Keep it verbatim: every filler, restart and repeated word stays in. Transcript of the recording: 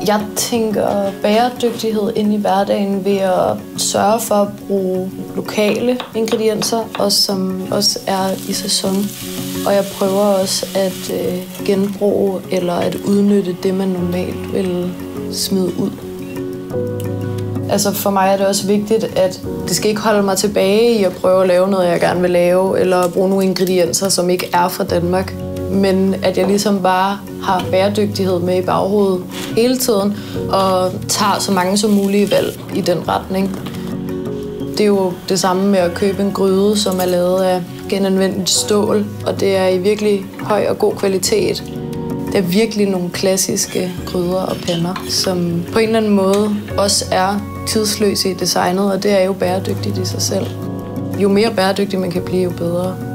Jeg tænker bæredygtighed ind i hverdagen ved at sørge for at bruge lokale ingredienser, også som også er i sæson. Og jeg prøver også at øh, genbruge eller at udnytte det, man normalt vil smide ud. Altså for mig er det også vigtigt, at det skal ikke holde mig tilbage i at prøve at lave noget, jeg gerne vil lave, eller bruge nogle ingredienser, som ikke er fra Danmark. Men at jeg ligesom bare har bæredygtighed med i baghovedet hele tiden, og tager så mange som mulige valg i den retning. Det er jo det samme med at købe en gryde, som er lavet af genanvendt stål, og det er i virkelig høj og god kvalitet. Det er virkelig nogle klassiske gryder og pander, som på en eller anden måde også er tidsløse i designet, og det er jo bæredygtigt i sig selv. Jo mere bæredygtig man kan blive, jo bedre.